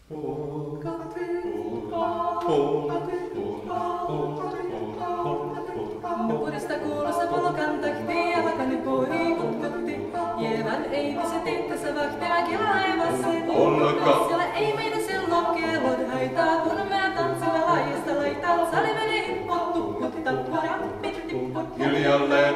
Purista kuulossa polkan tahti ja lakani poi kutkutti. Jevän ei se tittessä vahtia kilaivassa tiikkaa. Siellä ei meidän silloin kellot haitaa, kun mä tanssimme laajasta laitaa. Sali meni hippot tupputta, purappit tipput. Hiljalleen.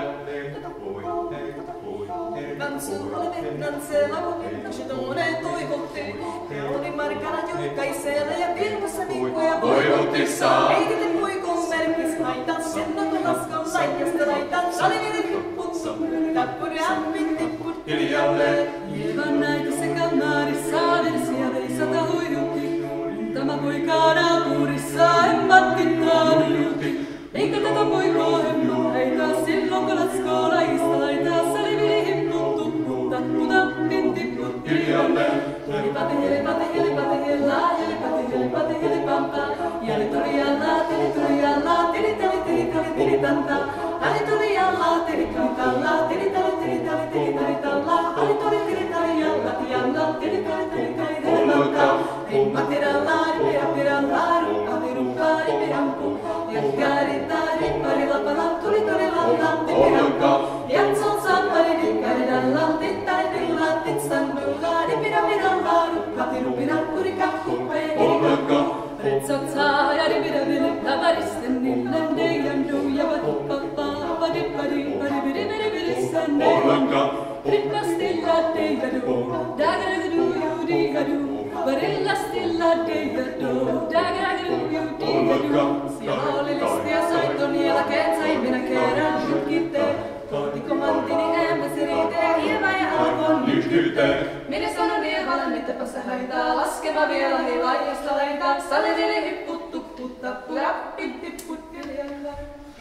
Kansulla vetranseella, kun tommonen toivotti. Ja oli markana julkaiseella ja pilkussa mikkuja Voivotissa. Ei tätä puikon merkis haita, sen on laskon laijasta laita. Sali meni hippot tupputta, purappit tipput. Hiljalleen. Jeevan näitössä kamarissa, versiä veisata huijutti. Tämä poika naapurissa, en mattittaa nujutti. Eikä tätä poikoa hemmo heitä, silloin kun latskoo laista laitaa. Sali vili hipput tupputta, putappin tipput. Hiljalleen. Helipate, helipate, helipate, helaa, helipate, helipate, helipampa. Jälli tuli jallaa, tili tuli jallaa, tili tali, tili tali, tili tanta. Ali tuli jallaa, tili tuli tallaa, tili tali, tili tali, tili tali tallaa. Ali tuli tili tali jallaa, jallaa, tili tali, tili tali, tili tanta. Rippati rallaa, rippira pirallaa, ruppati ruppaa, ripirampu. Jakkari rippari lapala, tuli tuli lallaa, tipirampu. Jatson sappari, dikkari dallaa, tittari dillaa, titstan dullaa, ripira pirallaa, ruppati rupirampu, rikappuppe, irikappu. Retsot saa ja ripira vilippa, varisten nillen deijan duja, vatuppa, vadippari, varibiri, viribiri, sänne. Rippa stilla deijadu, dagaragadu, judigadu. Varilla stilla deijadu, dagaragadu, judigadu. Siellä oli listia soitton jälkeen, sain minä kerran nytkitte. Kotikomantini ämpäsirite, hievä ja alkon Nytkyte. Minä sanon Eevalle, mitäpä sä haitaa, laskeva vielä hei laijasta laitaa. Salivili hipput tupput tappu, rappit tipput hiljalla.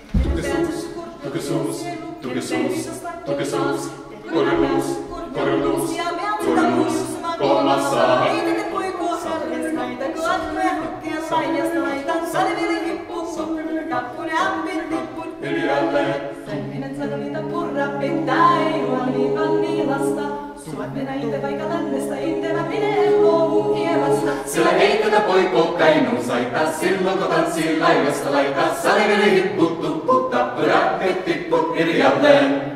Tukesuus, tukesuus, tukesuus, korjuluus, korjuluus, korjuluus, kolmas saa. Ei tätä poikua salles näitä, kun atkoja hukkia laijasta laitaa. Salivili hipput tupput tappu, rappit tipput Hiljalleen. Sämminen sanonita purra pitää, ei huoli vaan niilasta. Suat mennä itse vaikka lännestä, itse mä pideen luovun hievasta. Sillä ei tätä poikoo kainuun saita, silloin kun tanssii laivasta laita. Salivili hipput tupput, tappura, tipput, hiljalleen.